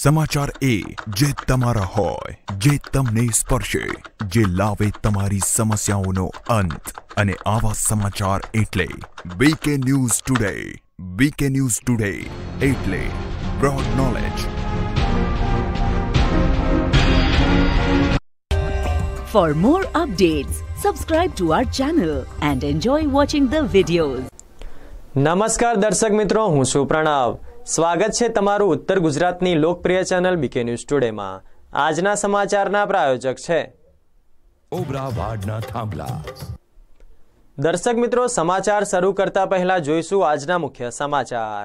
समाचार ए जे तमारा होय, जे तमने स्पर्शे, जे लावे तमारी समस्याओनो अंत અને આવા સમાચાર એટલે BK news today. BK news today એટલે broad knowledge. For more updates, subscribe to our channel and enjoy watching the videos. નમસ્કાર દર્શક મિત્રો, હું છું પ્રણવ. સ્વાગત છે તમારું ઉત્તર ગુજરાતની લોકપ્રિય ચેનલ બીકે ન્યૂઝ ટુડેમાં. આજના સમાચારના પ્રાયોજક છે ઓબરા વાડના થાંભલા. દર્શક મિત્રો, સમાચાર શરૂ કરતા પહેલા જોઈશું આજના મુખ્ય સમાચાર.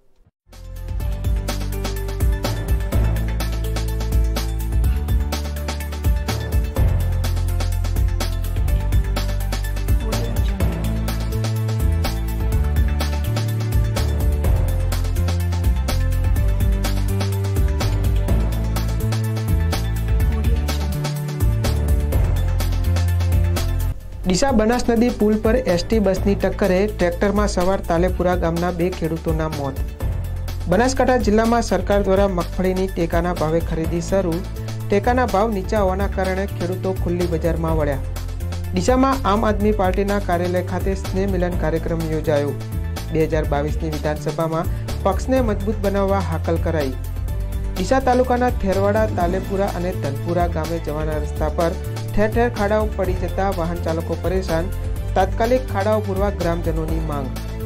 ડીસા બનાસ નદી પુલ પર એસટી બસની ટક્કરે ટ્રેક્ટરમાં સવાર તાલેપુરા ગામના 2 ખેડૂતોના મોત. બનાસકાંઠા જિલ્લામાં સરકાર દ્વારા મગફળીની ટેકાના ભાવે ખરીદી શરૂ. ટેકાના ભાવ નીચા હોવાના કારણે ખેડૂતો ખુલ્લી બજારમાં વળ્યા. ડીસામાં આમ આદમી પાર્ટીના કાર્યાલય ખાતે સ્નેહ મિલન કાર્યક્રમ યોજાયો. 2022ની વિધાનસભામાં પક્ષને મજબૂત બનાવવા હાકલ કરાઈ. ડીસા તાલુકાના થેરવાડા, તાલેપુરા અને ધનપુરા ગામે જવાના રસ્તા પર ઠેર ઠેર ખાડાઓ પડી જતા વાહન ચાલકો પરેશાન. તાત્કાલિક ખાડાઓ પૂરવા ગ્રામજનોની માંગ.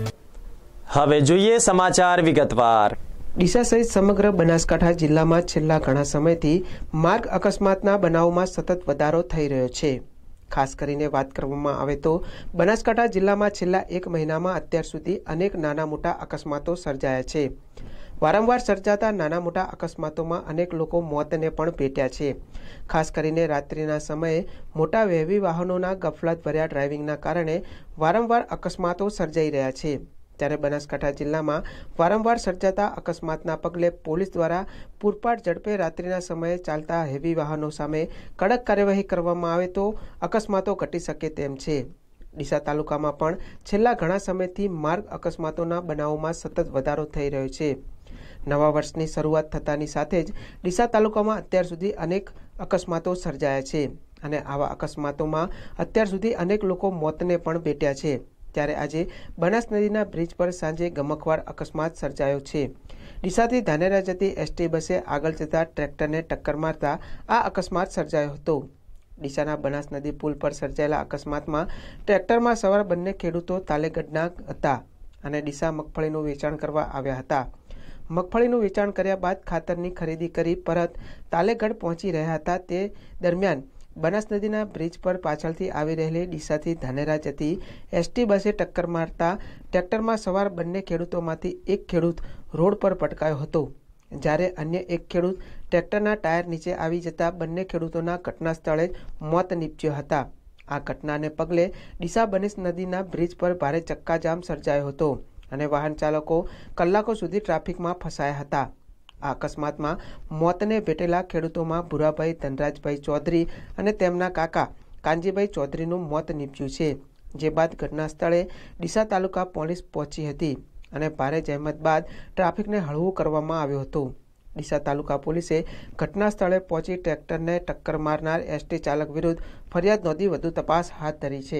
હવે જોઈએ સમાચાર વિગતવાર. ડીસા સહિત સમગ્ર બનાસકાંઠા જિલ્લામાં છેલ્લા ઘણા સમયથી માર્ગ અકસ્માતના બનાવોમાં સતત વધારો થઈ રહ્યો છે. ખાસ કરીને વાત કરવામાં આવે તો બનાસકાંઠા જિલ્લામાં છેલ્લા 1 મહિનામાં અત્યાર સુધી અનેક નાના મોટા અકસ્માતો સર્જાયા છે. વારંવાર સર્જાતા નાના મોટા અકસ્માતોમાં અનેક લોકો મોતને પણ ભેટ્યા છે. ખાસ કરીને રાત્રિના સમયે મોટા વહેવી વાહનોના ગફલતભર્યા ડ્રાઇવિંગના કારણે વારંવાર અકસ્માતો સર્જાઈ રહ્યા છે. ત્યારે બનાસકાંઠા જિલ્લામાં વારંવાર સર્જાતા અકસ્માતના પગલે પોલીસ દ્વારા પૂરપાટ ઝડપે રાત્રિના સમયે ચાલતા હેવી વાહનો સામે કડક કાર્યવાહી કરવામાં આવે તો અકસ્માતો ઘટી શકે તેમ છે. ડીસા તાલુકામાં પણ છેલ્લા ઘણા સમયથી માર્ગ અકસ્માતોના બનાવોમાં સતત વધારો થઈ રહ્યો છે. નવા વર્ષની શરૂઆત થતાની સાથે જ ડીસા તાલુકામાં અત્યાર સુધી અનેક અકસ્માતો સર્જાયા છે અને આવા અકસ્માતોમાં અત્યાર સુધી અનેક લોકો મોતને પણ ભેટ્યા છે. ત્યારે આજે બનાસ નદીના બ્રિજ પર સાંજે ગમખ્વાર અકસ્માત સર્જાયો છે. ડીસાથી ધાનેરા જતી એસટી બસે આગળ જતા ટ્રેક્ટરને ટક્કર મારતા આ અકસ્માત સર્જાયો હતો. ડીસાના બનાસ નદી પુલ પર સર્જાયેલા અકસ્માતમાં ટ્રેક્ટરમાં સવાર બંને ખેડૂતો તાલેગઢના હતા અને ડીસા મગફળીનું વેચાણ કરવા આવ્યા હતા. મગફળીનું વેચાણ કર્યા બાદ ખાતરની ખરીદી કરી પરત તાલેગઢ પહોંચી રહ્યા હતા. તે દરમિયાન બનાસ નદીના બ્રિજ પર પાછળથી આવી રહેલી ડીસાથી ધાનેરા જતી એસટી બસે ટક્કર મારતા ટ્રેક્ટરમાં સવાર બંને ખેડૂતોમાંથી એક ખેડૂત રોડ પર પટકાયો હતો, જ્યારે અન્ય એક ખેડૂત ટ્રેક્ટરના ટાયર નીચે આવી જતા બંને ખેડૂતોના ઘટના સ્થળે જ મોત નીપજ્યા હતા. આ ઘટનાને પગલે ડીસા બનાસ નદીના બ્રિજ પર ભારે ચક્કાજામ સર્જાયો હતો અને વાહન ચાલકો કલાકો સુધી ટ્રાફિકમાં ફસાયા હતા. આ અકસ્માતમાં મોતને ભેટેલા ખેડૂતોમાં ભુરાભાઈ ધનરાજભાઈ ચૌધરી અને તેમના કાકા કાનજીભાઈ ચૌધરીનું મોત નીપજ્યું છે. જે બાદ ઘટના સ્થળે ડીસા તાલુકા પોલીસ પહોંચી હતી અને ભારે જહેમત બાદ ટ્રાફિકને હળવું કરવામાં આવ્યો હતો. ડીસા તાલુકા પોલીસે ઘટના સ્થળે પહોંચી ટ્રેક્ટરને ટક્કર મારનાર એસટી ચાલક વિરુદ્ધ ફરિયાદ નોંધી વધુ તપાસ હાથ ધરી છે.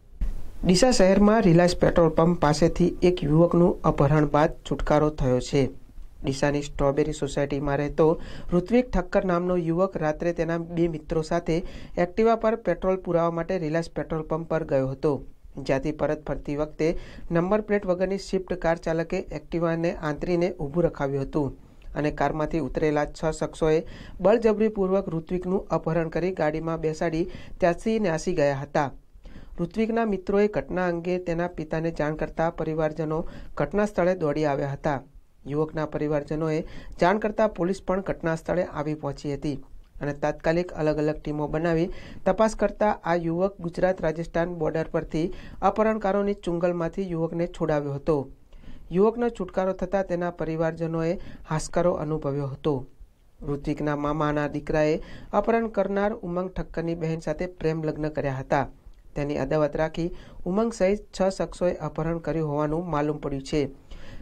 ડીસા શહેરમાં રિલાયન્સ પેટ્રોલ પંપ પાસેથી એક યુવકનું અપહરણ બાદ છુટકારો થયો છે. ડીસાની સ્ટ્રોબેરી સોસાયટીમાં રહેતો ઋત્વિક ઠક્કર નામનો યુવક રાત્રે તેના 2 મિત્રો સાથે એક્ટિવા પર પેટ્રોલ પુરાવવા માટે રિલાયન્સ પેટ્રોલ પંપ પર ગયો હતો. જ્યાંથી પરત ફરતી વખતે નંબર પ્લેટ વગરની સ્વિફ્ટ કાર ચાલકે એક્ટિવાને આંતરીને ઊભું રખાવ્યું હતું અને કારમાંથી ઉતરેલા 6 શખ્સોએ બળજબરીપૂર્વક ઋત્વિકનું અપહરણ કરી ગાડીમાં બેસાડી ત્યાંથી નાસી ગયા હતા. ઋત્વિકના મિત્રોએ ઘટના અંગે તેના પિતાને જાણ કરતા પરિવારજનો ઘટના સ્થળે દોડી આવ્યા હતા. યુવકના પરિવારજનોએ જાણ કરતા પોલીસ પણ ઘટના સ્થળે આવી પહોંચી હતી અને તાત્કાલિક અલગ અલગ ટીમો બનાવી તપાસ કરતા આ યુવક ગુજરાત રાજસ્થાન બોર્ડર પરથી અપહરણકારોની ચુંગલમાંથી યુવકને છોડાવ્યો હતો. યુવકનો છુટકારો થતાં તેના પરિવારજનોએ હાશકારો અનુભવ્યો હતો. ઋત્વિકના મામાના દીકરાએ અપહરણ કરનાર ઉમંગ ઠક્કરની બહેન સાથે પ્રેમ લગ્ન કર્યા હતા. તેની અદાવત રાખી ઉમંગ સહિત 6 શખ્સોએ અપહરણ કર્યું હોવાનું માલુમ પડ્યું છે.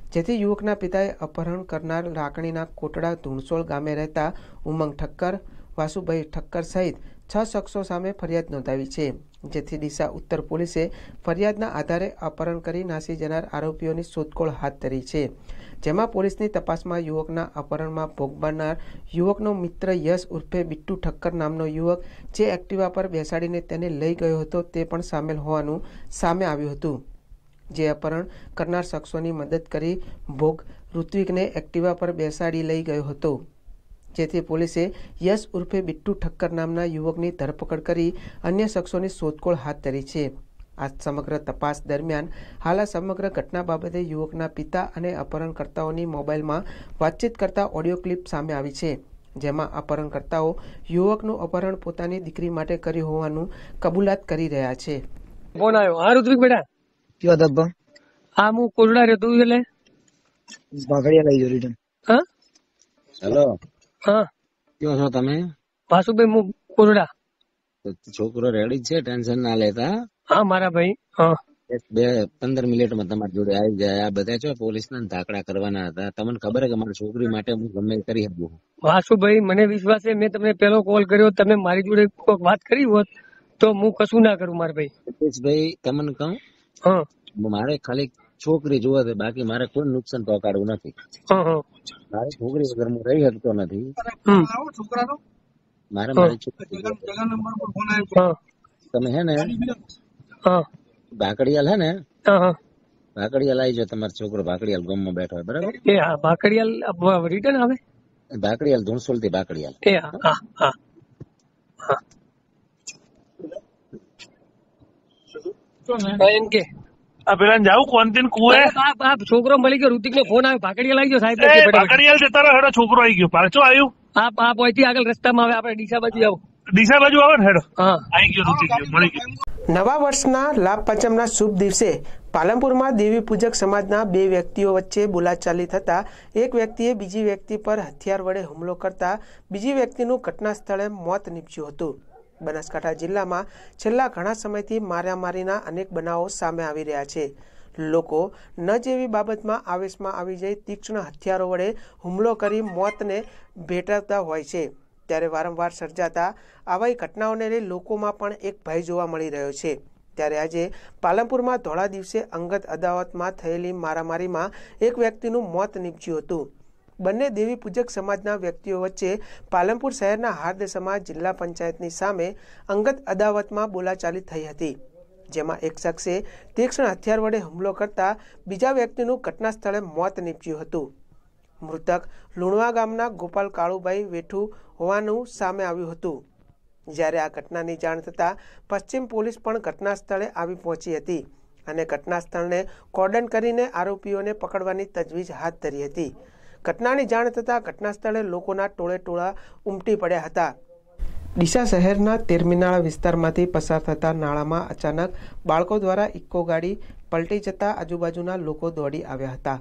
જેથી યુવકના પિતાએ અપહરણ કરનાર લાકડીના કોટડા ધૂણસોળ ગામે રહેતા ઉમંગ ઠક્કર, વાસુભાઈ ઠક્કર સહિત 6 શખ્સો સામે ફરિયાદ નોંધાવી છે, જેથી ડીસા ઉત્તર પોલીસે ફરિયાદના આધારે અપહરણ કરી નાસી જનાર આરોપીઓની શોધખોળ હાથ ધરી છે, જેમાં પોલીસની તપાસમાં યુવકના અપહરણમાં ભોગ બનનાર યુવકનો મિત્ર યશ ઉર્ફે બિટ્ટુ ઠક્કર નામનો યુવક જે એક્ટિવા પર બેસાડીને તેને લઈ ગયો હતો તે પણ સામેલ હોવાનું સામે આવ્યું હતું, જે અપહરણ કરનાર શખ્સોની મદદ કરી ભોગ ઋત્વિકને એક્ટિવા પર બેસાડી લઈ ગયો હતો, જેથી પોલીસે યશ ઉર્ફે બિટ્ટુ ઠક્કર નામના યુવકની ધરપકડ કરી અન્ય શખ્સોની શોધખોળ હાથ ધરી છે। આ સમગ્ર તપાસ દરમિયાન હાલ આ સમગ્ર ઘટના બાબતે યુવકના પિતા અને અપહરણકર્તાઓની મોબાઈલમાં વાતચીત કરતા ઓડિયો ક્લિપ સામે આવી છે, જેમાં અપહરણકર્તાઓ યુવકનું અપહરણ પોતાની દીકરી માટે કર્યું હોવાનું કબૂલાત કરી રહ્યા છે। ફોન આવ્યો। હા ઋત્વિક બેટા, કયો દબ્બા? હા હું કોરડા રહ્યો તું એટલે ભાગડિયા લઈ ગયો રિટર્ન। હા હેલો, હા કયો છો તમે? વાસુભાઈ હું કોરડા। છોકરો રેડી છે, ટેન્શન ના લેતા। હા મારા ભાઈ। હા 15 મિનિટમાં તમારી જોડે આવી જાય। આ બધા છો પોલીસના ધાકડા કરવાના હતા, તમને ખબર છે કે મારી છોકરી માટે હું ગમે તે કરી શકું। વાસુભાઈ મને વિશ્વાસ છે, મેં તમને પેલો કોલ કર્યો, તમે મારી જોડે કોઈક વાત કરી હોત તો હું કશું ના કરું મારા ભાઈ। ભાઈ તમને કહું, હા મારે ખાલી છોકરી જોવા છે, બાકી મારે કોઈ નુકસાન પહોંચાડવું નથી। હા હા મારી છોકરી વગર હું રહી શકતો નથી। મારે મારી છોકરી હા તમે હે ને હા ભાકડિયાલ હે ને હા હા ભાકડિયાલ આવી જાવ, તમારો છોકરો ભાકડિયાલ ગામમાં બેઠો હોય, બરાબર? એ હા ભાકડિયાલ રિટર્ન આવે, ભાકડિયાલ ધૂણસોલ થી ભાકડિયાલ। એ હા હા હા હા એમ કે પેલા જાવ કોન્તીન કુએ છોકરો મળી ગયો, ઋતિક નો ફોન આવ્યો, ભાકડિયાલ આવી ગયો સાહેબ। ભાકડિયાલ જતા રહો, હેડો છોકરો આવી ગયો, પાછો આવ્યું। આ પોઈથી આગળ રસ્તામાં આવે, આપણે ડીસા બાજુ આવો। ડીસા બાજુ આવે ને, હેડો હા આવી ગયો, ઋતિક ગયો, મળી ગયો। નવા વર્ષના લાભ પાંચમના શુભ દિવસે પાલનપુરમાં દેવી પૂજક સમાજના 2 વ્યક્તિઓ વચ્ચે બોલાચાલી થતા એક વ્યક્તિએ બીજી વ્યક્તિ પર હથિયાર વડે હુમલો કરતા બીજી વ્યક્તિનું ઘટના સ્થળે મોત નીપજ્યું હતું। બનાસકાંઠા જિલ્લામાં છેલ્લા ઘણા સમયથી મારામારીના અનેક બનાવો સામે આવી રહ્યા છે। લોકો ન જેવી બાબતમાં આવેશમાં આવી જઈ તીક્ષ્ણ હથિયારો વડે હુમલો કરી મોતને ભેટવતા હોય છે, ત્યારે વારંવાર સર્જાતા આવા ઘટનાઓને લઈ લોકોમાં પણ એક ભય જોવા મળી રહ્યો છે। ત્યારે આજે પાલનપુરમાં ધોળા દિવસે અંગત અદાવતમાં થયેલી મારામારીમાં એક વ્યક્તિનું મોત નીપજ્યું હતું। બંને દેવી પૂજક સમાજના વ્યક્તિઓ વચ્ચે પાલનપુર શહેરના હાર્દ સમાજ જિલ્લા પંચાયતની સામે અંગત અદાવતમાં બોલાચાલી થઈ હતી, જેમાં એક શખ્સે તીક્ષ્ણ હથિયાર વડે હુમલો કરતા બીજા વ્યક્તિનું ઘટના સ્થળે મોત નીપજ્યું હતું। મૃતક લુણવા ગામના ગોપાલ કાળુભાઈ વેઠુ હોવાનું સામે આવ્યું હતું। જ્યારે આ ઘટનાની જાણ થતાં પશ્ચિમ પોલીસ પણ ઘટના સ્થળે આવી પહોંચી હતી અને ઘટના સ્થળને કોર્ડન કરીને આરોપીઓને પકડવાની તજવીજ હાથ ધરી હતી। ઘટનાની જાણ થતાં ઘટના સ્થળે લોકોના ટોળે ટોળા ઉમટી પડ્યા હતા। ડીસા શહેરના તેરમીનાળા વિસ્તારમાંથી પસાર થતા નાળામાં અચાનક બાળકો દ્વારા ઇકો ગાડી પલટી જતા આજુબાજુના લોકો દોડી આવ્યા હતા।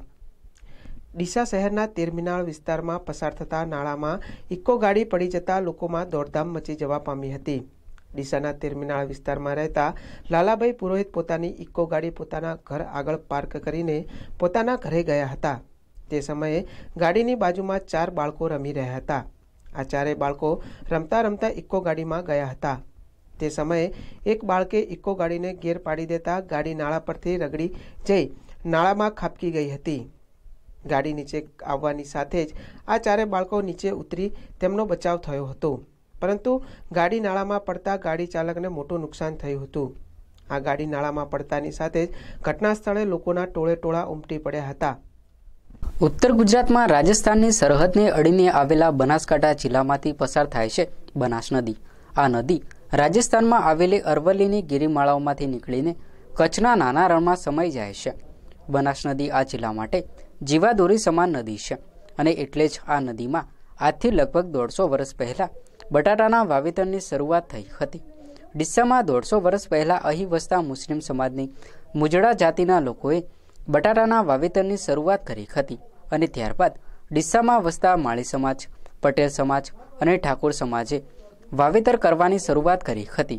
ડીસા શહેરના તેરમીનાળ વિસ્તારમાં પસાર થતા નાળામાં ઇકો ગાડી પડી જતા લોકોમાં દોડધામ મચી જવા પામી હતી। ડીસાના તેરમીનાળ વિસ્તારમાં રહેતા લાલાભાઈ પુરોહિત પોતાની ઇકો ગાડી પોતાના ઘર આગળ પાર્ક કરીને પોતાના ઘરે ગયા હતા। તે સમયે ગાડીની બાજુમાં 4 બાળકો રમી રહ્યા હતા। આ 4 બાળકો રમતા રમતા ઇકો ગાડીમાં ગયા હતા। તે સમયે એક બાળકે ઇકો ગાડીને ગેર પાડી દેતા ગાડી નાળા પરથી રગડી જઈ નાળામાં ખાબકી ગઈ હતી। ગાડી નીચે આવવાની સાથે જ આ 4 બાળકો નીચે ઉતરી તેમનો બચાવ થયો હતો, પરંતુ ગાડી નાળામાં પડતા ગાડી ચાલકને મોટું નુકસાન થયું હતું। આ ગાડી નાળામાં પડતાની સાથે જ ઘટના સ્થળે લોકોના ટોળે ટોળા ઉમટી પડ્યા હતા। ઉત્તર ગુજરાતમાં રાજસ્થાનની સરહદને અડીને આવેલા બનાસકાંઠા જિલ્લામાંથી પસાર થાય છે બનાસ નદી। આ નદી રાજસ્થાનમાં આવેલી અરવલ્લીની ગિરિમાળાઓમાંથી નીકળીને કચ્છના નાના રણમાં સમાઈ જાય છે। બનાસ નદી આ જિલ્લા માટે જીવાદોરી સમાન નદી છે અને એટલે જ આ નદીમાં આજથી લગભગ 150 વર્ષ પહેલાં બટાટાના વાવેતરની શરૂઆત થઈ હતી। ડીસામાં 150 વર્ષ પહેલાં અહીં વસતા મુસ્લિમ સમાજની મુજડા જાતિના લોકોએ બટાટાના વાવેતરની શરૂઆત કરી હતી અને ત્યારબાદ ડીસામાં વસતા માળી સમાજ, પટેલ સમાજ અને ઠાકોર સમાજે વાવેતર કરવાની શરૂઆત કરી હતી।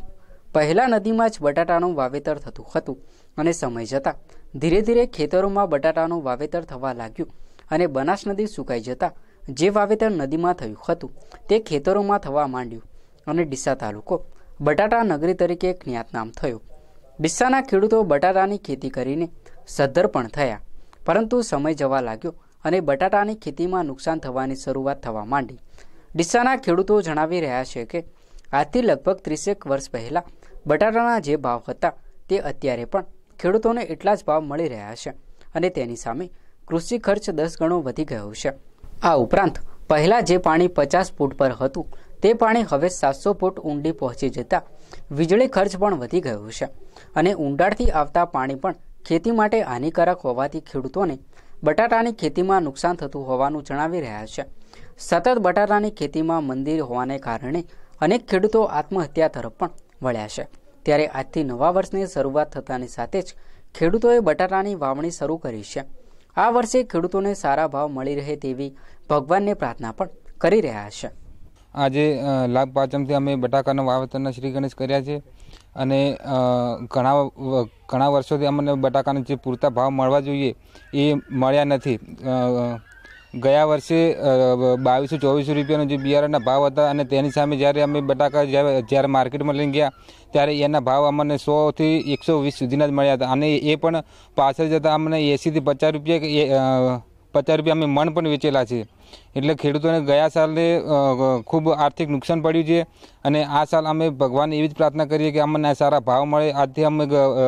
પહેલા નદીમાં જ બટાટાનું વાવેતર થતું હતું અને સમય જતાં ધીરે ધીરે ખેતરોમાં બટાટાનું વાવેતર થવા લાગ્યું અને બનાસ નદી સુકાઈ જતાં જે વાવેતર નદીમાં થયું હતું તે ખેતરોમાં થવા માંડ્યું અને ડીસા તાલુકો બટાટા નગરી તરીકે જ્ઞાતનામ થયો. ડીસાના ખેડૂતો બટાટાની ખેતી કરીને સદ્ધર પણ થયા, પરંતુ સમય જવા લાગ્યો અને બટાટાની ખેતીમાં નુકસાન થવાની શરૂઆત થવા માંડી. ડીસાના ખેડૂતો જણાવી રહ્યા છે કે આજથી લગભગ 30 વર્ષ પહેલાં બટાટાના જે ભાવ હતા તે અત્યારે પણ ખેડૂતોને એટલા જ ભાવ મળી રહ્યા છે અને તેની સામે કૃષિ ખર્ચ 10 ગણો વધી ગયો છે. આ ઉપરાંત પહેલાં જે પાણી 50 ફૂટ પર હતું તે પાણી હવે 700 ફૂટ ઊંડી પહોંચી જતાં વીજળી ખર્ચ પણ વધી ગયો છે અને ઊંડાણથી આવતા પાણી પણ ખેતી માટે હાનિકારક હોવાથી ખેડૂતોને બટાટાની ખેતીમાં નુકસાન થતું હોવાનું જણાવી રહ્યા છે. સતત બટાટાની ખેતીમાં મંદી હોવાને કારણે અનેક ખેડૂતો આત્મહત્યા તરફ પણ વળ્યા છે. ત્યારે આજથી નવા વર્ષની શરૂઆત થતાની સાથે જ ખેડૂતોએ બટાટાની વાવણી શરૂ કરી છે. આ વર્ષે ખેડૂતોને સારા ભાવ મળી રહે તેવી ભગવાનને પ્રાર્થના પણ કરી રહ્યા છે. આજે લાભ પાંચમથી અમે બટાકાના વાવેતરના શ્રી ગણેશ કર્યા છે અને ઘણા વર્ષોથી અમને બટાકાના જે પૂરતા ભાવ મળવા જોઈએ એ મળ્યા નથી. ગયા વર્ષે 2200-2400 રૂપિયાનો જે બિયારણના ભાવ હતા અને તેની સામે જ્યારે અમે બટાકા જ્યારે માર્કેટમાં લઈને ગયા ત્યારે એના ભાવ અમને 100 થી 120 સુધીના જ મળ્યા હતા અને એ પણ પાછળ જતાં અમને 80 થી 50 રૂપિયા અમે મણ પણ વેચેલા છે. એટલે ખેડૂતોને ગયા સાલે ખૂબ આર્થિક નુકસાન પડ્યું છે અને આ સાલ અમે ભગવાનને એવી જ પ્રાર્થના કરીએ કે અમને સારા ભાવ મળે. આજથી અમે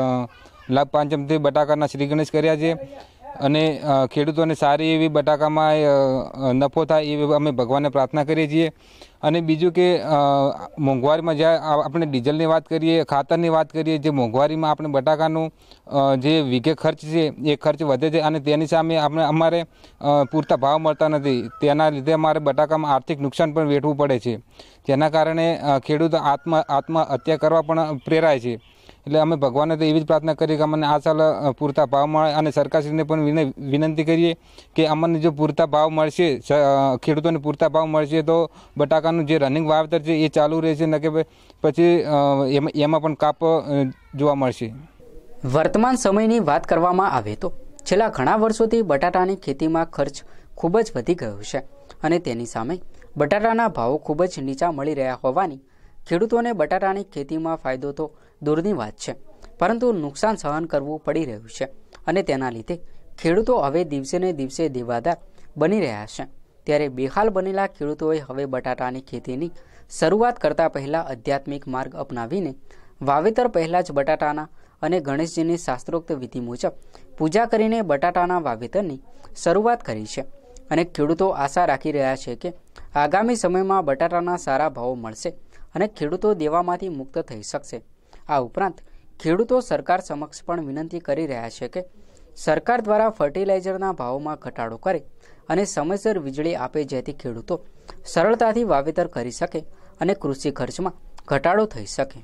લાભ પાંચમથી બટાકાના શ્રી ગણેશ કર્યા છે અને ખેડૂતોને સારી એવી બટાકામાં નફો થાય એવી અમે ભગવાનને પ્રાર્થના કરીએ છીએ. અને બીજું કે મોંઘવારીમાં જ્યાં આપણે ડીઝલની વાત કરીએ, ખાતરની વાત કરીએ, જે મોંઘવારીમાં આપણે બટાકાનું જે વીઘે ખર્ચ છે એ ખર્ચ વધે છે અને તેની સામે અમારે પૂરતા ભાવ મળતા નથી. તેના લીધે અમારે બટાકામાં આર્થિક નુકસાન પણ વેઠવું પડે છે, જેના કારણે ખેડૂતો આત્મહત્યા કરવા પણ પ્રેરાય છે. એટલે અમે ભગવાનને તો એવી જ પ્રાર્થના કરીએ કે અમને આ સાલ પૂરતા ભાવ મળે અને સરકારશ્રીને પણ વિનંતી કરીએ કે અમને જો પૂરતા ભાવ મળશે, ખેડૂતોને પૂરતા ભાવ મળશે તો બટાકાનું જે રનિંગ વાવેતર છે એ ચાલુ રહેશે, ન કે પછી એમાં પણ કાપ જોવા મળશે. વર્તમાન સમયની વાત કરવામાં આવે તો છેલ્લા ઘણા વર્ષોથી બટાટાની ખેતીમાં ખર્ચ ખૂબ જ વધી ગયો છે અને તેની સામે બટાટાના ભાવો ખૂબ જ નીચા મળી રહ્યા હોવાની ખેડૂતોને બટાટાની ખેતીમાં ફાયદો તો દૂરની વાત છે, પરંતુ નુકસાન સહન કરવું પડી રહ્યું છે અને તેના લીધે ખેડૂતો હવે દિવસે ને દિવસે દેવાદાર બની રહ્યા છે. ત્યારે બેહાલ બનેલા ખેડૂતોએ હવે બટાટાની ખેતીની શરૂઆત કરતા પહેલા આધ્યાત્મિક માર્ગ અપનાવીને વાવેતર પહેલાં જ બટાટાના અને ગણેશજીની શાસ્ત્રોક્ત વિધિ મુજબ પૂજા કરીને બટાટાના વાવેતરની શરૂઆત કરી છે અને ખેડૂતો આશા રાખી રહ્યા છે કે આગામી સમયમાં બટાટાના સારા ભાવો મળશે અને ખેડૂતો દેવામાંથી મુક્ત થઈ શકશે. આ ઉપરાંત ખેડૂતો સરકાર સમક્ષ પણ વિનંતી કરી રહ્યા છે કે સરકાર દ્વારા ફર્ટિલાઇઝરના ભાવોમાં ઘટાડો કરે અને સમયસર વીજળી આપે, જેથી ખેડૂતો સરળતાથી વાવેતર કરી શકે અને કૃષિ ખર્ચમાં ઘટાડો થઈ શકે.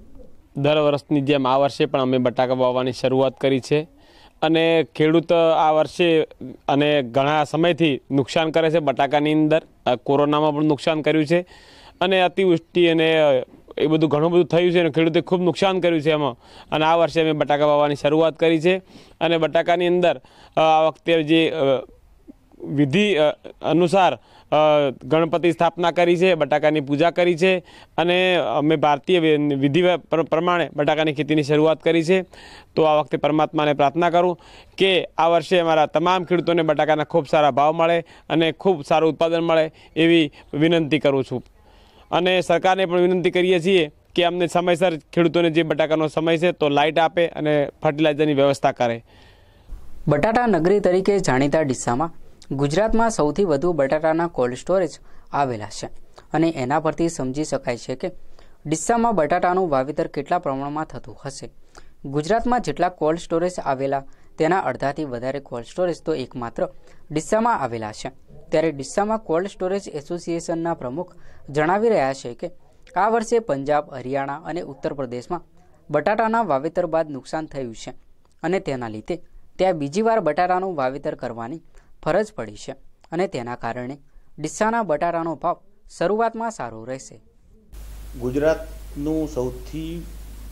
દર વર્ષની જેમ આ વર્ષે પણ અમે બટાકા વાવવાની શરૂઆત કરી છે અને ખેડૂત આ વર્ષે અને ઘણા સમયથી નુકસાન કરે છે. બટાકાની અંદર કોરોનામાં પણ નુકસાન કર્યું છે અને અતિવૃષ્ટિ અને એ બધું ઘણું બધું થયું છે અને ખેડૂતે ખૂબ નુકસાન કર્યું છે એમાં. અને આ વર્ષે અમે બટાકા વાવવાની શરૂઆત કરી છે અને બટાકાની અંદર આ વખતે જે વિધિ અનુસાર ગણપતિ સ્થાપના કરી છે, બટાકાની પૂજા કરી છે અને અમે ભારતીય વિધિ પ્રમાણે બટાકાની ખેતીની શરૂઆત કરી છે. તો આ વખતે પરમાત્માને પ્રાર્થના કરું કે આ વર્ષે અમારા તમામ ખેડૂતોને બટાકાના ખૂબ સારા ભાવ મળે અને ખૂબ સારું ઉત્પાદન મળે એવી વિનંતી કરું છું. અને સરકારને પણ વિનંતી કરીએ છીએ કે અમને સમયસર ખેડૂતોને જે બટાકાનો સમય છે તો લાઇટ આપે અને ફર્ટિલાઇઝરની વ્યવસ્થા કરે. બટાટા નગરી તરીકે જાણીતા ડીસામાં ગુજરાતમાં સૌથી વધુ બટાટાના કોલ્ડ સ્ટોરેજ આવેલા છે અને એના પરથી સમજી શકાય છે કે ડીસામાં બટાટાનું વાવેતર કેટલા પ્રમાણમાં થતું હશે. ગુજરાતમાં જેટલા કોલ્ડ સ્ટોરેજ આવેલા તેના અડધાથી વધારે કોલ્ડ સ્ટોરેજ તો એકમાત્ર ડીસામાં આવેલા છે. ત્યારે ડીસામાં કોલ્ડ સ્ટોરેજ એસોસિએશનના પ્રમુખ જણાવી રહ્યા છે કે આ વર્ષે પંજાબ, હરિયાણા અને ઉત્તર પ્રદેશમાં બટાટાના વાવેતર બાદ નુકસાન થયું છે અને તેના લીધે ત્યાં બીજી વાર બટાટાનું વાવેતર કરવાની ફરજ પડી છે અને તેના કારણે ડીસાના બટાટાનો ભાવ શરૂઆતમાં સારો રહેશે. ગુજરાતનું સૌથી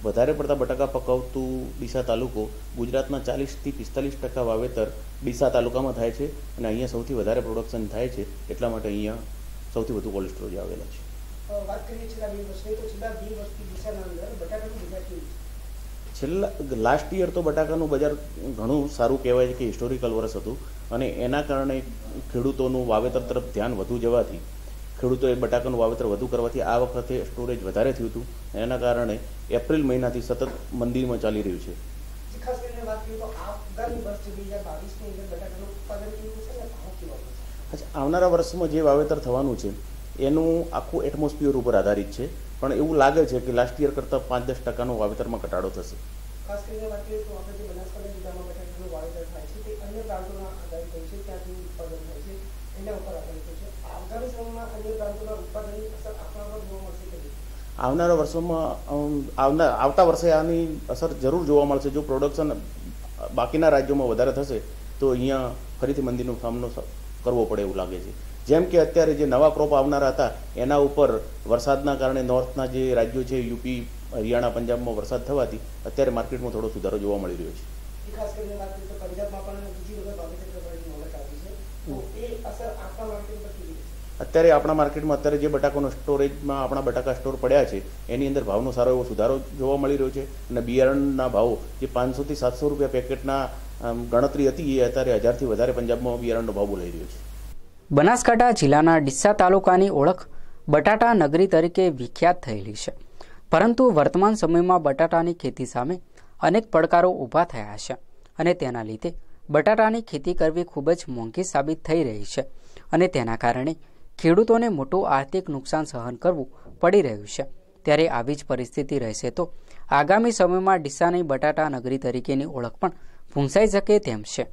વધારે પડતા બટાકા પકવતું ડીસા તાલુકો ગુજરાતના 40થી 45% વાવેતર ડીસા તાલુકામાં થાય છે અને અહીંયા સૌથી વધારે પ્રોડક્શન થાય છે, એટલા માટે અહીંયા સૌથી વધુ કોલ્ડ સ્ટોરેજ આવેલા છે. વાત કરીએ છેલ્લા 2 વર્ષની, તો છેલ્લા 2 વર્ષથી ડીસાના અંદર બટાકાનું બજાર કેવું છે? છેલ્લા લાસ્ટ યર તો બટાકાનું બજાર ઘણું સારું કહેવાય છે કે હિસ્ટોરિકલ વર્ષ હતું અને એના કારણે ખેડૂતોનું વાવેતર તરફ ધ્યાન વધુ જવાથી ખેડૂતોએ બટાકાનું વાવેતર વધુ કરવાથી આ વખતે સ્ટોરેજ વધારે થયું હતું. એના કારણે એપ્રિલ મહિનાથી સતત મંદીમાં ચાલી રહ્યું છે. ખાસ કરીને વાત કરીએ તો આગામી વર્ષ 2022ની અંદર બટાકાનું ઉત્પાદન કેવું છે અને ભાવ કેવો છે? આવનારા વર્ષમાં જે વાવેતર થવાનું છે એનું આખું એટમોસ્ફિયર ઉપર આધારિત છે, પણ એવું લાગે છે કે લાસ્ટ યર કરતાં 5-10% વાવેતરમાં ઘટાડો થશે. ખાસ કરીને વાત કરીએ તો આપણે જે બનાસકાંઠા જિલ્લામાં બટાકાનું વાવેતર થાય છે તે અન્ય પ્રાંતોના આધારિત હોય છે, ત્યાંથી ઉત્પાદન થાય છે, એના ઉપર આધારિત હોય છે. આગામી સમયમાં અન્ય પ્રાંતોના ઉત્પાદનની અસર આપણા પર જોવા મળશે કે નહીં? આવનારા વર્ષોમાં આવતા વર્ષે આની અસર જરૂર જોવા મળશે. જો પ્રોડક્શન બાકીના રાજ્યોમાં વધારે થશે તો અહીંયા ફરીથી મંદીનો સામનો કરવો પડે એવું લાગે છે. જેમ કે અત્યારે જે નવા ક્રોપ આવનારા હતા એના ઉપર વરસાદના કારણે નોર્થના જે રાજ્યો છે યુપી, હરિયાણા, પંજાબમાં વરસાદ થવાથી અત્યારે માર્કેટમાં થોડો સુધારો જોવા મળી રહ્યો છે. ખાસ કરીને વાત કરીએ તો પંજાબમાં પણ બીજી વખત વાવેતર કરવાની નોબત આવી છે, તો એ અસર આપણા માર્કેટ પર કેવી છે? અત્યારે આપણા માર્કેટમાં અત્યારે જે બટાકાનો સ્ટોરેજમાં આપણા બટાકા સ્ટોર પડ્યા છે એની અંદર ભાવનો સારો એવો સુધારો જોવા મળી રહ્યો છે અને બિયારણના ભાવો જે 500 થી 700 રૂપિયા પેકેટના ગણતરી હતી એ અત્યારે 1000થી વધારે પંજાબમાં બિયારણનો ભાવ બોલાઈ રહ્યો છે. બનાસકાંઠા જિલ્લાના ડીસા તાલુકાની ઓળખ બટાટા નગરી તરીકે વિખ્યાત થયેલી છે, પરંતુ વર્તમાન સમયમાં બટાટાની ખેતી સામે અનેક પડકારો ઊભા થયા છે અને તેના લીધે બટાટાની ખેતી કરવી ખૂબ જ મોંઘી સાબિત થઈ રહી છે અને તેના કારણે ખેડૂતોને મોટું આર્થિક નુકસાન સહન કરવું પડી રહ્યું છે. ત્યારે આવી જ પરિસ્થિતિ રહેશે તો આગામી સમયમાં ડીસાની બટાટા નગરી તરીકેની ઓળખ પણ ભૂંસાઈ શકે તેમ છે.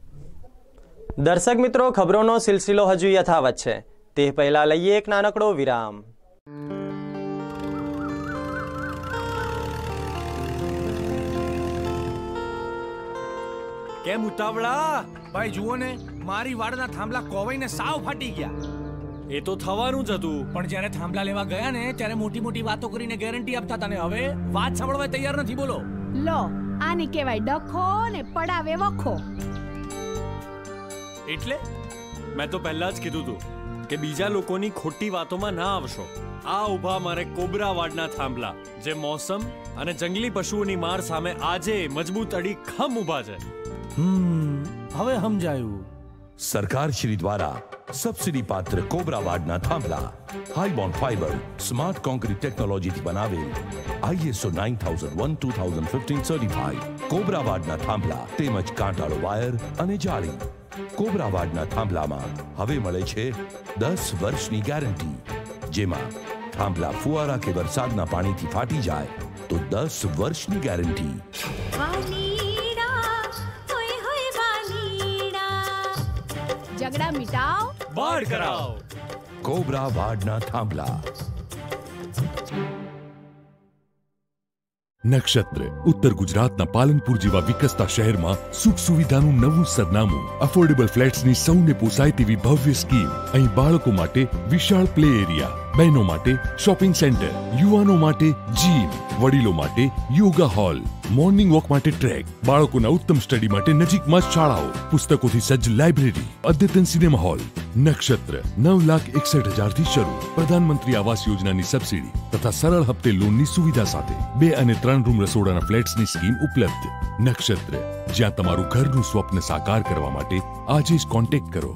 દર્શક મિત્રો, ખબરોનો સિલસિલો હજુ યથાવત છે, તે પહેલા લઈએ એક નાનકડો વિરામ. કેમ ઉતાવળા? ભાઈ જુઓ ને, મારી વાડના થાંભલા કોવાઈને સાવ ફાટી ગયા. એ તો થવાનું જ હતું, પણ જ્યારે થાંભલા લેવા ગયા ને ત્યારે મોટી મોટી વાતો કરીને ગેરંટી આપતા હતા ને હવે વાત સાંભળવા તૈયાર નથી. બોલો લો, આને કહેવાય ડખો ને પડાવે વખો. એટલે મેં તો પહેલા જ કીધું તું કે બીજા લોકોની ખોટી વાતોમાં ના આવશો. આ ઉભા મારે કોબરા વાડના થાંભલા, જે મોસમ અને જંગલી પશુઓની માર સામે આજે મજબૂત અડીખમ ઉભા છે. હવે સમજાયું. સરકાર શ્રી દ્વારા સબસિડી પાત્ર કોબરા વાડના થાંભલા high bond fibre smart concrete ટેકનોલોજીથી બનાવેલ ISO 9001:2015 સર્ટિફાઈડ કોબરા વાડના થાંભલા તેમજ કાંટાળો વાયર અને જાળી. કોબરા વાડના થાંભલામાં હવે મળે છે 10 વર્ષની ગેરંટી, જેમાં થાંભલા ફુવારા કે વરસાદના પાણીથી ફાટી જાય તો 10 વર્ષની ગેરંટી. ઝઘડા મિટાવ, બાળ કરાવ. કોબરા વાડના થાંભલા. નક્ષત્ર ઉત્તર ગુજરાતના પાલનપુર જેવા વિકસતા શહેરમાં સુખ સુવિધાનું નવું સરનામું, અફોર્ડેબલ ફ્લેટ્સની સૌને પોસાય તેવી ભવ્ય સ્કીમ. અહીં બાળકો માટે વિશાળ પ્લે એરિયા, બહેનો માટે શોપિંગ સેન્ટર, યુવાનો માટે જીમ, વડીલો માટે યોગા હોલ, મોર્નિંગ વોક માટે ટ્રેક, બાળકોના ઉત્તમ સ્ટડી માટે નજીકમાં જ શાળાઓ, પુસ્તકોથી સજ્જ લાઇબ્રેરી, અદ્યતન સિનેમા હોલ. નક્ષત્ર 9,61,000 થી શરૂ. પ્રધાનમંત્રી આવાસ યોજનાની સબસિડી તથા સરળ હપ્તે લોનની સુવિધા સાથે 2 અને 3 રૂમ રસોડાના ફ્લેટ્સની સ્કીમ ઉપલબ્ધ. નક્ષત્ર, જ્યાં તમારું ઘરનું સ્વપ્ન સાકાર કરવા માટે આજે જ કોન્ટેક્ટ કરો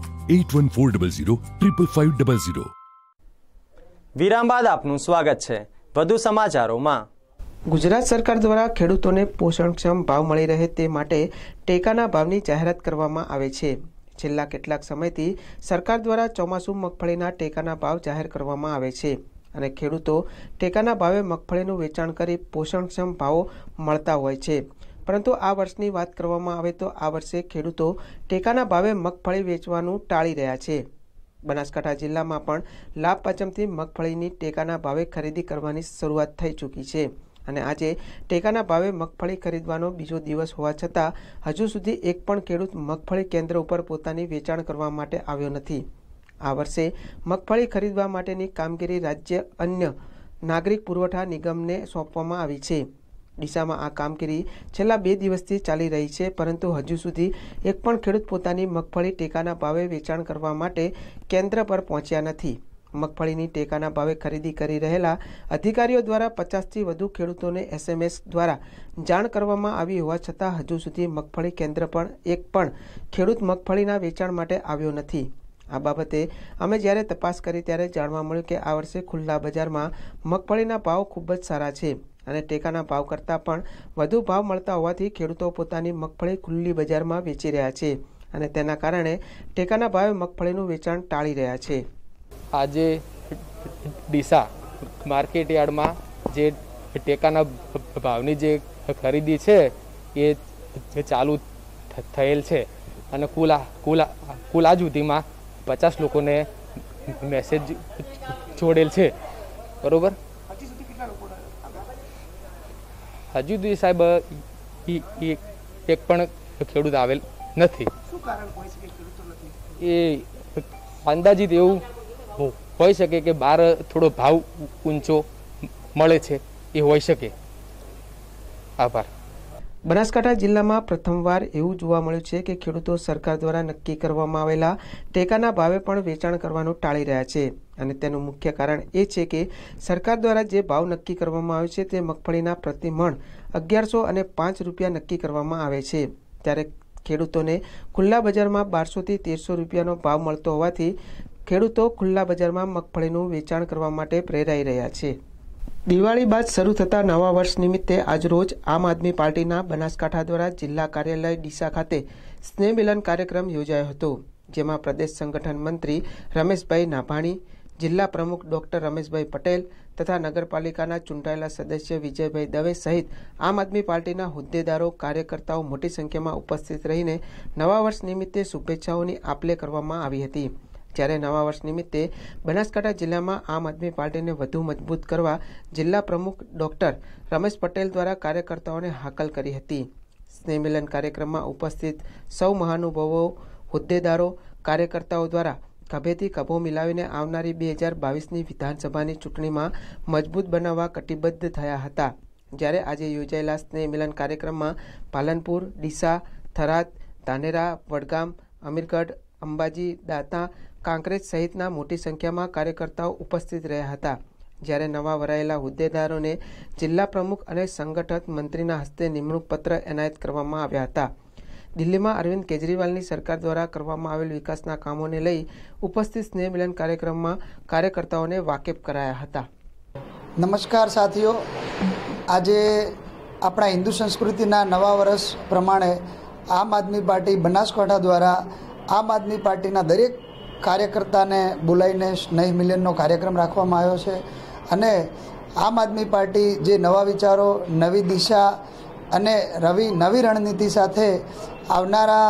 8140055500. વિરામ બાદ આપનું સ્વાગત છે. વધુ સમાચારોમાં. ગુજરાત સરકાર દ્વારા ખેડૂતોને પોષણક્ષમ ભાવ મળી રહે તે માટે ટેકાના ભાવની જાહેરાત કરવામાં આવે છે. છેલ્લા કેટલાક સમયથી સરકાર દ્વારા ચોમાસુ મગફળીના ટેકાના ભાવ જાહેર કરવામાં આવે છે અને ખેડૂતો ટેકાના ભાવે મગફળીનું વેચાણ કરી પોષણક્ષમ ભાવો મળતા હોય છે. પરંતુ આ વર્ષની વાત કરવામાં આવે તો આ વર્ષે ખેડૂતો ટેકાના ભાવે મગફળી વેચવાનું ટાળી રહ્યા છે. બનાસકાંઠા જિલ્લામાં પણ લાભ પાંચમથી મગફળીની ટેકાના ભાવે ખરીદી કરવાની શરૂઆત થઈ ચૂકી છે અને આજે ટેકાના ભાવે મગફળી ખરીદવાનો બીજો દિવસ હોવા છતાં હજુ સુધી એક પણ ખેડૂત મગફળી કેન્દ્ર ઉપર પોતાની વેચાણ કરવા માટે આવ્યો નથી. આ વર્ષે મગફળી ખરીદવા માટેની કામગીરી રાજ્ય અન્ય નાગરિક પુરવઠા નિગમને સોંપવામાં આવી છે. ડીસામાં આ કામગીરી છેલ્લા 2 દિવસથી ચાલી રહી છે, પરંતુ હજુ સુધી એક પણ ખેડૂત પોતાની મગફળી ટેકાના ભાવે વેચાણ કરવા માટે કેન્દ્ર પર પહોંચ્યા નથી। મગફળીની ટેકાના ભાવે ખરીદી કરી રહેલા અધિકારીઓ દ્વારા 50થી વધુ ખેડૂતોને SMS દ્વારા જાણ કરવામાં આવી હોવા છતાં હજુ સુધી મગફળી કેન્દ્ર પર એક પણ ખેડૂત મગફળીના વેચાણ માટે આવ્યો નથી। આ બાબતે અમે જ્યારે તપાસ કરી ત્યારે જાણવા મળ્યું કે આ વર્ષે ખુલ્લા બજારમાં મગફળીના ભાવ ખૂબ જ સારા છે અને ટેકાના ભાવ કરતાં પણ વધુ ભાવ મળતા હોવાથી ખેડૂતો પોતાની મગફળી ખુલ્લી બજારમાં વેચી રહ્યા છે અને તેના કારણે ટેકાના ભાવે મગફળીનું વેચાણ ટાળી રહ્યા છે। આજે ડીસા માર્કેટ યાર્ડમાં જે ટેકાના ભાવની જે ખરીદી છે એ ચાલુ થયેલ છે અને કુલ આજ સુધીમાં 50 લોકોને મેસેજ જોડેલ છે, બરોબર। હજુ સુધી સાહેબ એક પણ ખેડૂત આવેલ નથી। એ અંદાજિત એવું હોઈ શકે કે બહાર થોડો ભાવ ઊંચો મળે છે, એ હોઈ શકે। આભાર। બનાસકાંઠા જિલ્લામાં પ્રથમવાર એવું જોવા મળ્યું છે કે ખેડૂતો સરકાર દ્વારા નક્કી કરવામાં આવેલા ટેકાના ભાવે પણ વેચાણ કરવાનું ટાળી રહ્યા છે અને તેનું મુખ્ય કારણ એ છે કે સરકાર દ્વારા જે ભાવ નક્કી કરવામાં આવે છે તે મગફળીના પ્રતિ મણ 1100 અને 5 રૂપિયા નક્કી કરવામાં આવે છે, ત્યારે ખેડૂતોને ખુલ્લા બજારમાં 1200 થી 1300 રૂપિયાનો ભાવ મળતો હોવાથી ખેડૂતો ખુલ્લા બજારમાં મગફળીનું વેચાણ કરવા માટે પ્રેરાઈ રહ્યા છે। દિવાળી બાદ શરૂ થતા નવા વર્ષ નિમિત્તે આજરોજ આમ આદમી પાર્ટીના બનાસકાંઠા દ્વારા જિલ્લા કાર્યાલય ડીસા ખાતે સ્નેહ મિલન કાર્યક્રમ યોજાયો હતો, જેમાં પ્રદેશ સંગઠન મંત્રી રમેશભાઈ નાભાણી, જિલ્લા પ્રમુખ ડોક્ટર રમેશભાઈ પટેલ તથા નગરપાલિકાના ચૂંટાયેલા સદસ્ય વિજયભાઈ દવે સહિત આમ આદમી પાર્ટીના હોદ્દેદારો, કાર્યકર્તાઓ મોટી સંખ્યામાં ઉપસ્થિત રહીને નવા વર્ષ નિમિત્તે શુભેચ્છાઓની આપ-લે કરવામાં આવી હતી। જ્યારે નવા વર્ષ નિમિત્તે બનાસકાંઠા જિલ્લામાં આમ આદમી પાર્ટીને વધુ મજબૂત કરવા જિલ્લા પ્રમુખ ડોક્ટર રમેશ પટેલ દ્વારા કાર્યકર્તાઓને હાકલ કરી હતી। સ્નેહ મિલન કાર્યક્રમમાં ઉપસ્થિત સૌ મહાનુભાવો, હોદ્દેદારો, કાર્યકર્તાઓ દ્વારા ખભેથી ખભો મિલાવીને આવનારી 2022ની વિધાનસભાની ચૂંટણીમાં મજબૂત બનાવવા કટિબદ્ધ થયા હતા। જ્યારે આજે યોજાયેલા સ્નેહ મિલન કાર્યક્રમમાં પાલનપુર, ડીસા, થરાદ, ધાનેરા, વડગામ, અમીરગઢ, અંબાજી, દાંતા, કાંકરેજ સહિતના મોટી સંખ્યામાં કાર્યકર્તાઓ ઉપસ્થિત રહ્યા હતા। જ્યારે નવા વરાયેલા હોદ્દેદારોને જિલ્લા પ્રમુખ અને સંગઠક મંત્રીના હસ્તે નિમણૂક પત્ર એનાયત કરવામાં આવ્યા હતા। દિલ્હીમાં અરવિંદ કેજરીવાલની સરકાર દ્વારા કરવામાં આવેલ વિકાસના કામોને લઈ ઉપસ્થિત સ્નેહ મિલન કાર્યક્રમમાં કાર્યકર્તાઓને વાકેફ કરાયા હતા। નમસ્કાર સાથીઓ, આજે આપણા હિન્દુ સંસ્કૃતિના નવા વર્ષ પ્રમાણે આમ આદમી પાર્ટી બનાસકાંઠા દ્વારા આમ આદમી પાર્ટીના દરેક કાર્યકર્તાને બોલાવીને સ્નેહ મિલનનો કાર્યક્રમ રાખવામાં આવ્યો છે અને આમ આદમી પાર્ટી જે નવા વિચારો, નવી દિશા અને નવી રણનીતિ સાથે આવનારા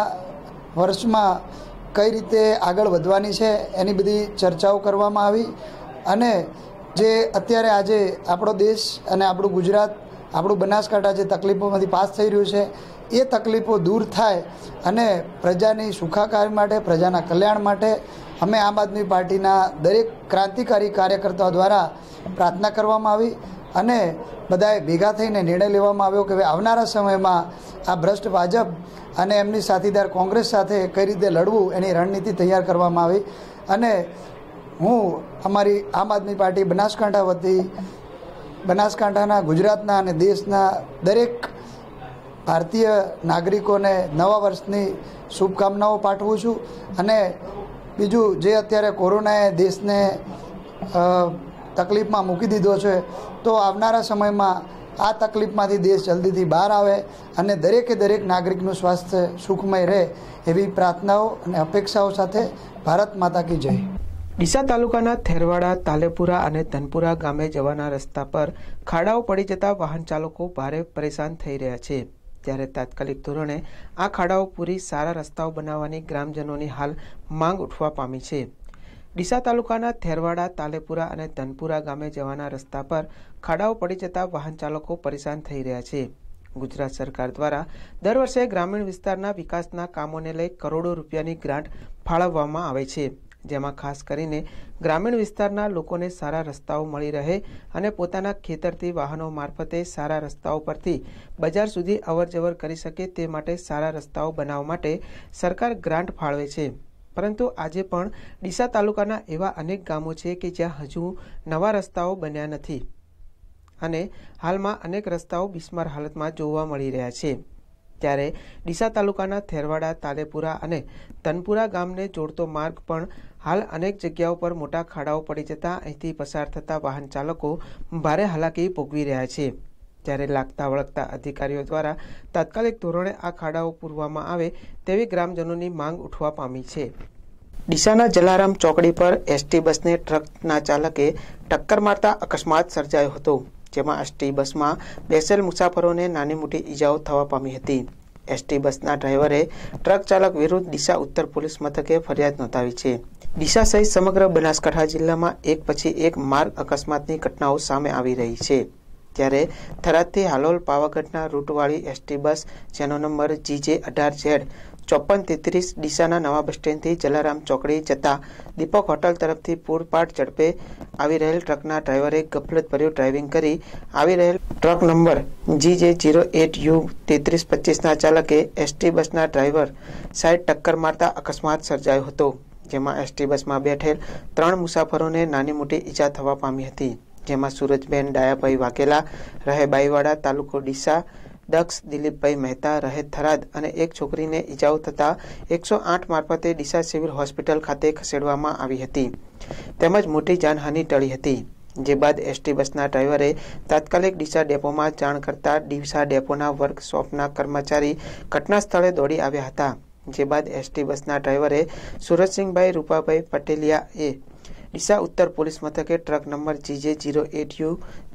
વર્ષમાં કઈ રીતે આગળ વધવાની છે એની બધી ચર્ચાઓ કરવામાં આવી અને જે અત્યારે આજે આપણો દેશ અને આપણું ગુજરાત, આપણું બનાસકાંઠા જે તકલીફોમાંથી પાસ થઈ રહ્યું છે એ તકલીફો દૂર થાય અને પ્રજાની સુખાકારી માટે, પ્રજાના કલ્યાણ માટે અમે આમ આદમી પાર્ટીના દરેક ક્રાંતિકારી કાર્યકર્તાઓ દ્વારા પ્રાર્થના કરવામાં આવી અને બધાએ ભેગા થઈને નિર્ણય લેવામાં આવ્યો કે આવનારા સમયમાં આ ભ્રષ્ટ ભાજપ અને એમની સાથીદાર કોંગ્રેસ સાથે કઈ રીતે લડવું એની રણનીતિ તૈયાર કરવામાં આવી અને હું અમારી આમ આદમી પાર્ટી બનાસકાંઠા વતી બનાસકાંઠાના, ગુજરાતના અને દેશના દરેક ભારતીય નાગરિકોને નવા વર્ષની શુભકામનાઓ પાઠવું છું અને બીજું જે અત્યારે કોરોનાએ દેશને તકલીફમાં મૂકી દીધો છે તો આવનારા સમયમાં આ તકલીફમાંથી દેશ જલ્દીથી બહાર આવે અને દરેક નાગરિકનું સ્વાસ્થ્ય સુખમય રહે એવી પ્રાર્થનાઓ અને અપેક્ષાઓ સાથે ભારત માતા કી જય। ડીસા તાલુકાના થેરવાડા, તાલેપુરા અને ધનપુરા ગામે જવાના રસ્તા પર ખાડાઓ પડી જતા વાહન ચાલકો ભારે પરેશાન થઈ રહ્યા છે, ત્યારે તાત્કાલિક ધોરણે આ ખાડાઓ પૂરી સારા રસ્તાઓ બનાવવાની ગ્રામજનોની હાલ માંગ ઉઠવા પામી છે। ડીસા તાલુકાના થેરવાડા, તાલેપુરા અને ધનપુરા ગામે જવાના રસ્તા પર ખાડાઓ પડી જતા વાહન ચાલકો પરેશાન થઈ રહ્યા છે। ગુજરાત સરકાર દ્વારા દર વર્ષે ગ્રામીણ વિસ્તારના વિકાસના કામોને લઈ કરોડો રૂપિયાની ગ્રાન્ટ ફાળવવામાં આવે છે, જેમાં ખાસ કરીને ગ્રામીણ વિસ્તારના લોકોને સારા રસ્તાઓ મળી રહે અને પોતાના ખેતરથી વાહનો મારફતે સારા રસ્તાઓ પરથી બજાર સુધી અવરજવર કરી શકે તે માટે સારા રસ્તાઓ બનાવવા માટે સરકાર ગ્રાન્ટ ફાળવે છે। પરંતુ આજે પણ ડીસા તાલુકાના એવા અનેક ગામો છે કે જ્યાં હજુ નવા રસ્તાઓ બન્યા નથી અને હાલમાં અનેક રસ્તાઓ બિસ્માર હાલતમાં જોવા મળી રહ્યા છે। ત્યારે ડીસા તાલુકાના થેરવાડા, તાલેપુરા અને તનપુરા ગામને જોડતો માર્ગ પણ હાલ અનેક જગ્યાઓ પર મોટા ખાડાઓ પડી જતા અહીંથી પસાર થતા વાહન ચાલકો ભારે હાલાકી ભોગવી રહ્યા છે। ત્યારે લાગતા વળગતા અધિકારીઓ દ્વારા તાત્કાલિક ધોરણે આ ખાડાઓ પૂરવામાં આવે તેવી ગ્રામજનોની માંગ ઉઠવા પામી છે। ડીસાના જલારામ ચોકડી પર એસટી બસને ટ્રકના ચાલકે ટક્કર મારતા અકસ્માત સર્જાયો હતો, જેમાં એસટી બસમાં બેસેલ મુસાફરોને નાની મોટી ઈજાઓ થવા પામી હતી। એસટી બસના ડ્રાઈવરે ટ્રક ચાલક વિરુદ્ધ ડીસા ઉત્તર પોલીસ મથકે ફરિયાદ નોંધાવી છે। ડીસા સહિત સમગ્ર બનાસકાંઠા જિલ્લામાં એક પછી એક માર્ગ અકસ્માતની ઘટનાઓ સામે આવી રહી છે। ત્યારે થરાદથી હાલોલ પાવાગઢના રૂટવાળી એસટી બસ જેનો નંબર GJ18Z 5433 ડીસાના નવા બસ સ્ટેન્ડથી જલારામ ચોકડી જતા દીપક હોટલ તરફથી પૂરપાટ ઝડપે આવી રહેલ ટ્રકના ડ્રાઈવરે ગફલતભર્યું ડ્રાઇવિંગ કરી આવી રહેલ ટ્રક નંબર GJ08U 3325ના ચાલકે એસટી બસના ડ્રાઈવર સાઈડ ટક્કર મારતા અકસ્માત સર્જાયો હતો, જેમાં એસટી બસમાં બેઠેલ 3 મુસાફરોને નાની મોટી ઈજા થવા પામી હતી, જેમાં સુરજબેન ડાયાભાઈ વાઘેલા રહે બાઈવાડા તાલુકો ડીસા, દક્ષ દિલીપભાઈ મહેતા રહે થરાદ અને એક છોકરીને ઈજાઓ થતા 108 મારફતે ડીસા સિવિલ હોસ્પિટલ ખાતે ખસેડવામાં આવી હતી તેમજ મોટી જાનહાનિ ટળી હતી। જે બાદ એસટી બસના ડ્રાઈવરે તાત્કાલિક ડીસા ડેપોમાં જાણ કરતા ડીસા ડેપોના વર્કશોપના કર્મચારી ઘટના સ્થળે દોડી આવ્યા હતા। જે બાદ એસટી બસના ડ્રાઈવરે સુરજસિંહભાઈ રૂપાભાઈ પટેલિયાએ ડીસા ઉત્તર પોલીસ મથકે ટ્રક નંબર GJ08U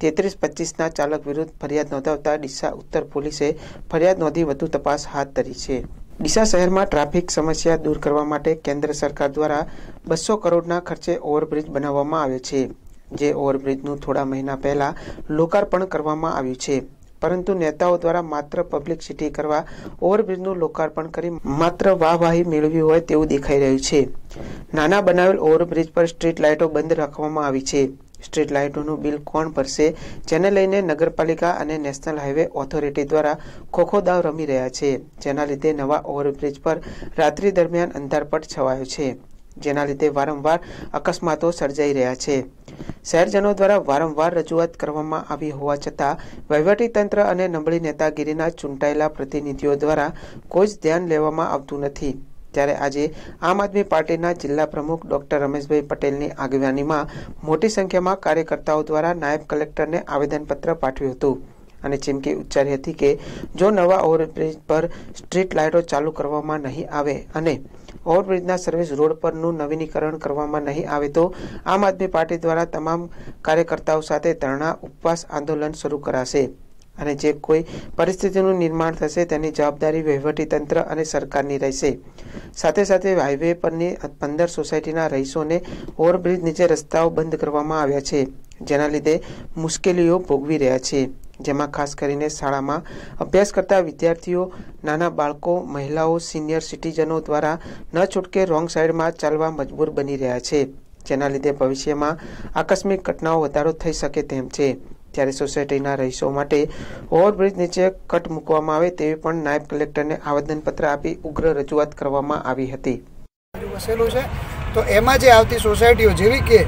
3325ના ચાલક વિરુદ્ધ ફરિયાદ નોંધાવતા ડીસા ઉત્તર પોલીસે ફરિયાદ નોંધી વધુ તપાસ હાથ ધરી છે। ડીસા શહેરમાં ટ્રાફિક સમસ્યા દૂર કરવા માટે કેન્દ્ર સરકાર દ્વારા 200 કરોડના ખર્ચે ઓવરબ્રિજ બનાવવામાં આવ્યો છે, જે ઓવરબ્રિજનું થોડા મહિના પહેલા લોકાર્પણ કરવામાં આવ્યું છે, પરંતુ નેતાઓ દ્વારા માત્ર પબ્લિસિટી કરવા ઓવરબ્રિજનું લોકાર્પણ કરી માત્ર વાહવાહી મેળવી હોય તેવું દેખાઈ રહ્યું છે। નાના બનાવેલ ઓવરબ્રિજ પર સ્ટ્રીટ લાઇટો બંધ રાખવામાં આવી છે। સ્ટ્રીટ લાઇટોનું બિલ કોણ ભરશે, જેને લઈને નગરપાલિકા અને નેશનલ હાઈવે ઓથોરિટી દ્વારા ખોખો દાવ રમી રહ્યા છે, જેના લીધે નવા ઓવરબ્રિજ પર રાત્રિ દરમિયાન અંધારપટ છવાયો છે, જેના લીધે વારંવાર અકસ્માતો સર્જાઈ રહ્યા છે। શહેરજનો દ્વારા વારંવાર રજૂઆત કરવામાં આવી હોવા છતાં વહીવટીતંત્ર અને નબળી નેતાગીરીના ચૂંટાયેલા પ્રતિનિધિઓ દ્વારા કોઈ જ ધ્યાન લેવામાં આવતું નથી। ત્યારે આજે આમ આદમી પાર્ટીના જિલ્લા પ્રમુખ ડોક્ટર રમેશભાઈ પટેલની આગેવાનીમાં મોટી સંખ્યામાં કાર્યકર્તાઓ દ્વારા નાયબ કલેક્ટરને આવેદનપત્ર પાઠવ્યું હતું અને ચીમકી ઉચ્ચારી હતી કે જો નવા ઓવરબ્રિજ પર સ્ટ્રીટ લાઇટો ચાલુ કરવામાં નહીં આવે અને ઓવરબ્રિજના સર્વિસ રોડ પરનું નવીનીકરણ કરવામાં નહીં આવે તો આમ આદમી પાર્ટી દ્વારા તમામ કાર્યકર્તાઓ સાથે ધરણા ઉપવાસ આંદોલન શરૂ કરાશે અને જે કોઈ પરિસ્થિતિનું નિર્માણ થશે તેની જવાબદારી વહીવટીતંત્ર અને સરકારની રહેશે। સાથે સાથે હાઈવે પરની 15 સોસાયટીના રહીશોને ઓવરબ્રિજ નીચે રસ્તાઓ બંધ કરવામાં આવ્યા છે, જેના લીધે મુશ્કેલીઓ ભોગવી રહ્યા છે, જેમાં ખાસ કરીને શાળામાં અભ્યાસ કરતા વિદ્યાર્થીઓ, નાના બાળકો, મહિલાઓ, સિનિયર સિટીઝનો દ્વારા ન છૂટકે રોંગ સાઈડમાં ચાલવા મજબૂર બની રહ્યા છે, જેના લીધે ભવિષ્યમાં આકસ્મિક ઘટનાઓ વધારો થઈ શકે તેમ છે। ત્યારે સોસાયટીના રહીશો માટે ઓવરબ્રિજ નીચે કટ મૂકવામાં આવે તેવી પણ નાયબ કલેક્ટરને આવેદનપત્ર આપી ઉગ્ર રજૂઆત કરવામાં આવી હતી। વસેલું છે તો એમાં જે આવતી સોસાયટીઓ જેવી કે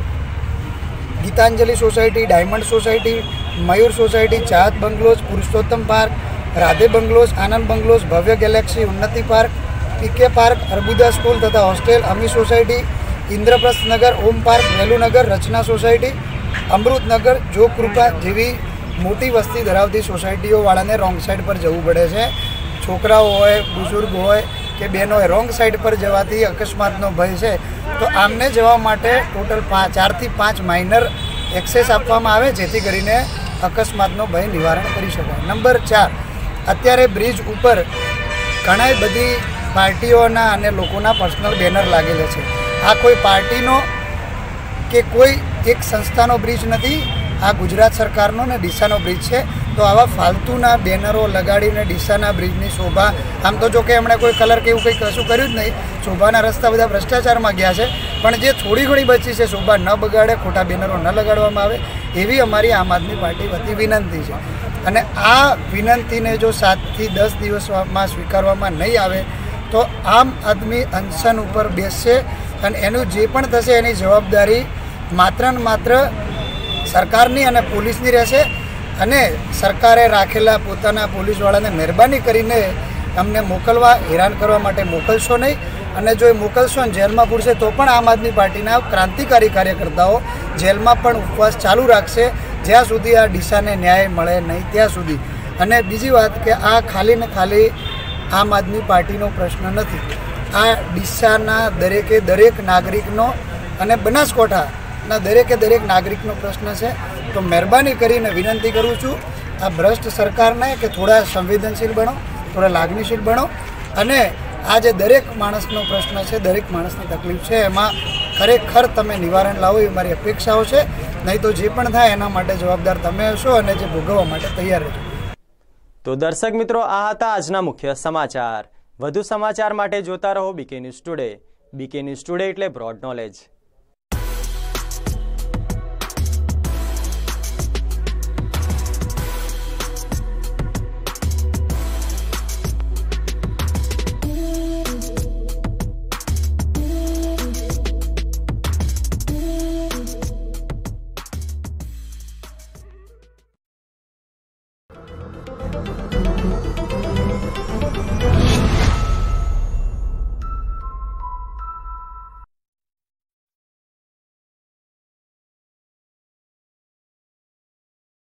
Gitanjali society, diamond society, Mayur society, Chahat bungalows, Purushottam park, Radhe bungalows, Anand bungalows, Bhavya galaxy, Unnati park, PK park, Arbuda school તથા hostel, Ami society, Indraprastha Nagar, Om park, વેલુનગર, રચના સોસાયટી, અમૃતનગર, જો કૃપા જેવી મોટી વસ્તી ધરાવતી સોસાયટીઓવાળાને રોંગ સાઈડ પર જવું પડે છે। છોકરાઓ હોય, બુઝુર્ગ હોય કે બહેનો હોય, રોંગ સાઈડ પર જવાથી અકસ્માતનો ભય છે, તો આમને જવા માટે ટોટલ 4 થી 5 માઇનર એક્સેસ આપવામાં આવે જેથી કરીને અકસ્માતનો ભય નિવારણ કરી શકાય। નંબર 4, અત્યારે બ્રિજ ઉપર ઘણી બધી પાર્ટીઓના અને લોકોના પર્સનલ બેનર લાગેલા છે। આ કોઈ પાર્ટીનો કે કોઈ એક સંસ્થાનો બ્રિજ નથી, આ ગુજરાત સરકારનો ને ડીસાનો બ્રિજ છે, તો તો આવા ફાલતુના બેનરો લગાડીને ડીસાના બ્રિજની શોભા, આમ તો જો કે એમણે કોઈ કલર કે એવું કંઈ કશું કર્યું જ નહીં, શોભાના રસ્તા બધા ભ્રષ્ટાચારમાં ગયા છે, પણ જે થોડી ઘણી બચી છે શોભા ન બગાડે, ખોટા બેનરો ન લગાડવામાં આવે, એવી અમારી આમ આદમી પાર્ટી વતી વિનંતી છે. અને આ વિનંતીને જો 7 થી 10 દિવસમાં સ્વીકારવામાં નહીં આવે તો આમ આદમી અનશન ઉપર બેસશે અને એનું જે પણ થશે એની જવાબદારી માત્ર ને માત્ર સરકારની અને પોલીસની રહેશે. અને સરકારે રાખેલા પોતાના પોલીસવાળાને મહેરબાની કરીને અમને મોકલવા, હેરાન કરવા માટે મોકલશો નહીં. અને જો એ મોકલશો ને જેલમાં પૂરશે તો પણ આમ આદમી પાર્ટીના ક્રાંતિકારી કાર્યકર્તાઓ જેલમાં પણ ઉપવાસ ચાલુ રાખશે જ્યાં સુધી આ ડીસાને ન્યાય મળે નહીં ત્યાં સુધી. અને બીજી વાત કે આ ખાલી ને ખાલી આમ આદમી પાર્ટીનો પ્રશ્ન નથી, આ ડીસાના દરેક નાગરિકનો અને બનાસકાંઠાના દરેક નાગરિકનો પ્રશ્ન છે. તો મહેરબાની કરીને વિનંતી કરું છું આ ભ્રષ્ટ સરકારને કે થોડા સંવેદનશીલ બનો, થોડા લાગણીશીલ બનો અને આ જે દરેક માણસનો પ્રશ્ન છે, દરેક માણસની તકલીફ છે, એમાં ખરેખર તમે નિવારણ લાવો એ મારી અપેક્ષાઓ છે. નહીં તો જે પણ થાય એના માટે જવાબદાર તમે હશો અને જે ભોગવવા માટે તૈયાર રહેજો. તો દર્શક મિત્રો, આ હતા આજના મુખ્ય સમાચાર. વધુ સમાચાર માટે જોતા રહો BK news today. BK news today એટલે બ્રોડ નોલેજ.